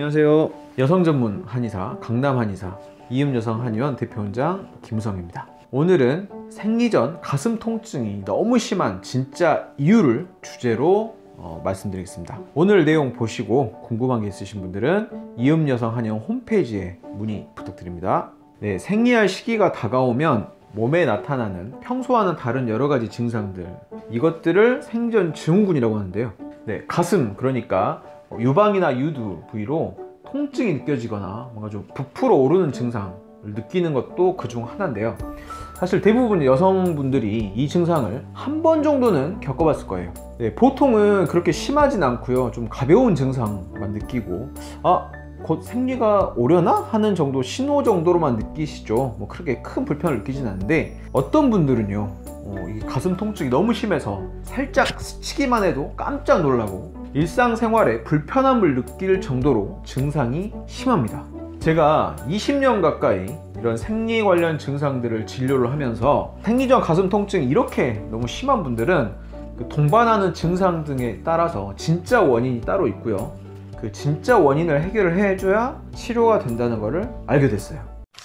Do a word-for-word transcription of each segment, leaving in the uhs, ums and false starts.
안녕하세요. 여성 전문 한의사 강남 한의사 이음여성 한의원 대표원장 김우성입니다. 오늘은 생리 전 가슴 통증이 너무 심한 진짜 이유를 주제로 어, 말씀드리겠습니다. 오늘 내용 보시고 궁금한 게 있으신 분들은 이음여성 한의원 홈페이지에 문의 부탁드립니다. 네, 생리할 시기가 다가오면 몸에 나타나는 평소와는 다른 여러 가지 증상들, 이것들을 생전 증후군이라고 하는데요. 네, 가슴, 그러니까 유방이나 유두 부위로 통증이 느껴지거나 뭔가 좀 부풀어 오르는 증상을 느끼는 것도 그중 하나인데요. 사실 대부분 여성분들이 이 증상을 한 번 정도는 겪어봤을 거예요. 네, 보통은 그렇게 심하진 않고요, 좀 가벼운 증상만 느끼고 아, 곧 생리가 오려나? 하는 정도 신호 정도로만 느끼시죠. 뭐 그렇게 큰 불편을 느끼진 않는데, 어떤 분들은요 어, 이 가슴 통증이 너무 심해서 살짝 스치기만 해도 깜짝 놀라고 일상생활에 불편함을 느낄 정도로 증상이 심합니다. 제가 이십 년 가까이 이런 생리 관련 증상들을 진료를 하면서 생리 전 가슴 통증이 이렇게 너무 심한 분들은 그 동반하는 증상 등에 따라서 진짜 원인이 따로 있고요, 그 진짜 원인을 해결을 해줘야 치료가 된다는 것을 알게 됐어요.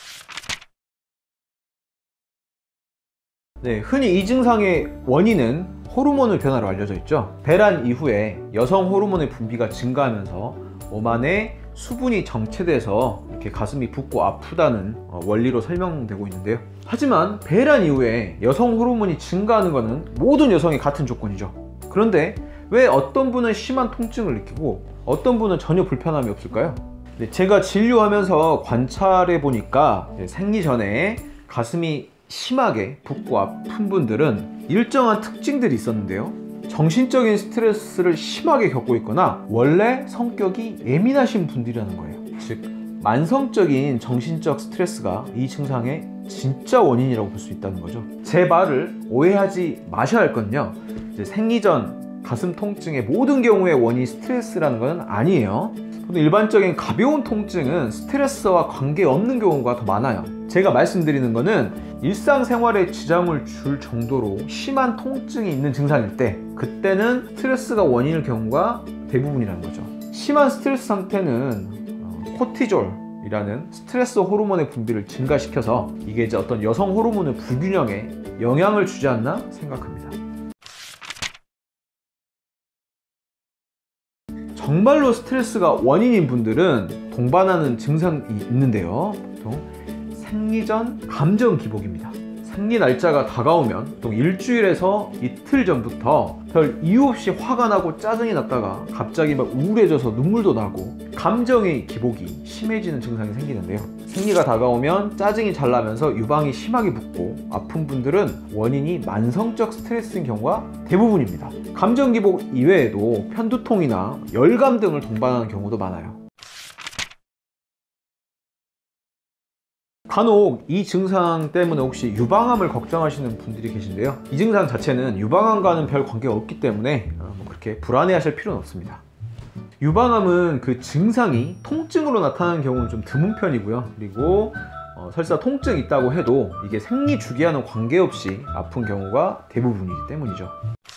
네, 흔히 이 증상의 원인은 호르몬의 변화로 알려져 있죠. 배란 이후에 여성 호르몬의 분비가 증가하면서 몸 안에 수분이 정체돼서 이렇게 가슴이 붓고 아프다는 원리로 설명되고 있는데요. 하지만 배란 이후에 여성 호르몬이 증가하는 것은 모든 여성이 같은 조건이죠. 그런데 왜 어떤 분은 심한 통증을 느끼고 어떤 분은 전혀 불편함이 없을까요? 네, 제가 진료하면서 관찰해 보니까 생리 전에 가슴이 심하게 붓고 아픈 분들은 일정한 특징들이 있었는데요. 정신적인 스트레스를 심하게 겪고 있거나 원래 성격이 예민하신 분들이라는 거예요. 즉 만성적인 정신적 스트레스가 이 증상의 진짜 원인이라고 볼 수 있다는 거죠. 제 말을 오해하지 마셔야 할 건요, 이제 생리 전 가슴 통증의 모든 경우의 원인이 스트레스라는 건 아니에요. 일반적인 가벼운 통증은 스트레스와 관계없는 경우가 더 많아요. 제가 말씀드리는 거는 일상생활에 지장을 줄 정도로 심한 통증이 있는 증상일 때, 그때는 스트레스가 원인일 경우가 대부분이라는 거죠. 심한 스트레스 상태는 코티졸이라는 스트레스 호르몬의 분비를 증가시켜서 이게 이제 어떤 여성 호르몬의 불균형에 영향을 주지 않나 생각합니다. 정말로 스트레스가 원인인 분들은 동반하는 증상이 있는데요. 보통 생리 전 감정 기복입니다. 생리 날짜가 다가오면 보통 일주일에서 이틀 전부터 별 이유 없이 화가 나고 짜증이 났다가 갑자기 막 우울해져서 눈물도 나고 감정의 기복이 심해지는 증상이 생기는데요. 생리가 다가오면 짜증이 잘 나면서 유방이 심하게 붓고 아픈 분들은 원인이 만성적 스트레스인 경우가 대부분입니다. 감정 기복 이외에도 편두통이나 열감 등을 동반하는 경우도 많아요. 간혹 이 증상 때문에 혹시 유방암을 걱정하시는 분들이 계신데요, 이 증상 자체는 유방암과는 별 관계가 없기 때문에 뭐 그렇게 불안해하실 필요는 없습니다. 유방암은 그 증상이 통증으로 나타나는 경우는 좀 드문 편이고요, 그리고 어, 설사 통증이 있다고 해도 이게 생리 주기와는 관계없이 아픈 경우가 대부분이기 때문이죠.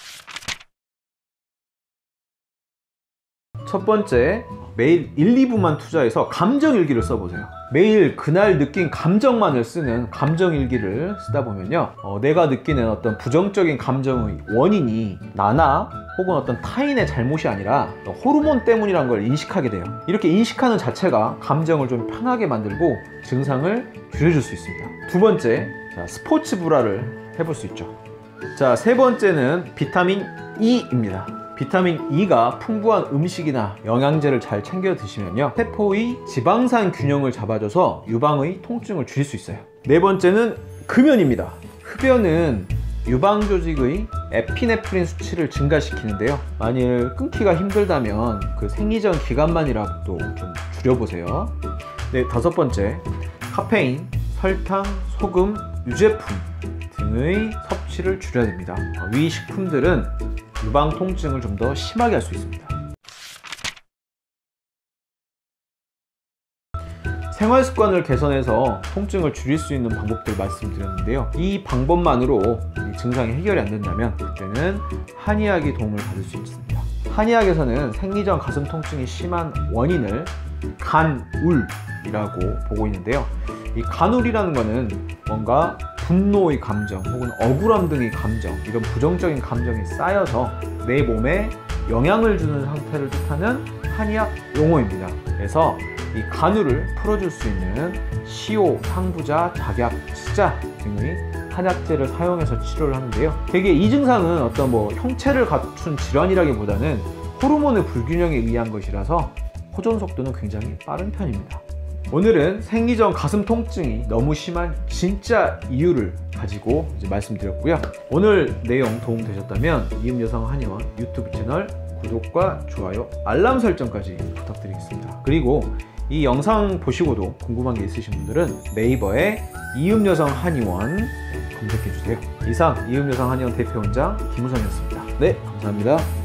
첫 번째, 매일 일, 이 분만 투자해서 감정일기를 써보세요. 매일 그날 느낀 감정만을 쓰는 감정일기를 쓰다 보면요, 어, 내가 느끼는 어떤 부정적인 감정의 원인이 나나 혹은 어떤 타인의 잘못이 아니라 호르몬 때문이란 걸 인식하게 돼요. 이렇게 인식하는 자체가 감정을 좀 편하게 만들고 증상을 줄여줄 수 있습니다. 두 번째, 자, 스포츠 브라를 해볼 수 있죠. 자, 세 번째는 비타민 E입니다. 비타민 E가 풍부한 음식이나 영양제를 잘 챙겨 드시면요, 세포의 지방산 균형을 잡아줘서 유방의 통증을 줄일 수 있어요. 네 번째는 금연입니다. 흡연은 유방 조직의 에피네프린 수치를 증가시키는데요, 만일 끊기가 힘들다면 그 생리 전 기간만이라도 좀 줄여보세요. 네, 다섯 번째, 카페인, 설탕, 소금, 유제품 등의 섭취를 줄여야 됩니다. 위 식품들은 유방 통증을 좀 더 심하게 할 수 있습니다. 생활 습관을 개선해서 통증을 줄일 수 있는 방법들 말씀드렸는데요, 이 방법만으로 이 증상이 해결이 안 된다면 그때는 한의학의 도움을 받을 수 있습니다. 한의학에서는 생리 전 가슴 통증이 심한 원인을 간울이라고 보고 있는데요. 이 간울이라는 거는 뭔가 분노의 감정 혹은 억울함 등의 감정, 이런 부정적인 감정이 쌓여서 내 몸에 영향을 주는 상태를 뜻하는 한의학 용어입니다. 그래서 이 간울을 풀어줄 수 있는 시오, 상부자, 작약, 치자 등의 한약재를 사용해서 치료를 하는데요. 되게 이 증상은 어떤 뭐 형체를 갖춘 질환이라기보다는 호르몬의 불균형에 의한 것이라서 호전 속도는 굉장히 빠른 편입니다. 오늘은 생리전 가슴 통증이 너무 심한 진짜 이유를 가지고 이제 말씀드렸고요. 오늘 내용 도움 되셨다면 이음여성 한의원 유튜브 채널 구독과 좋아요, 알람 설정까지 부탁드리겠습니다. 그리고 이 영상 보시고도 궁금한 게 있으신 분들은 네이버에 이음여성 한의원 검색해주세요. 이상 이음여성 한의원 대표원장 김우성이었습니다. 네, 감사합니다.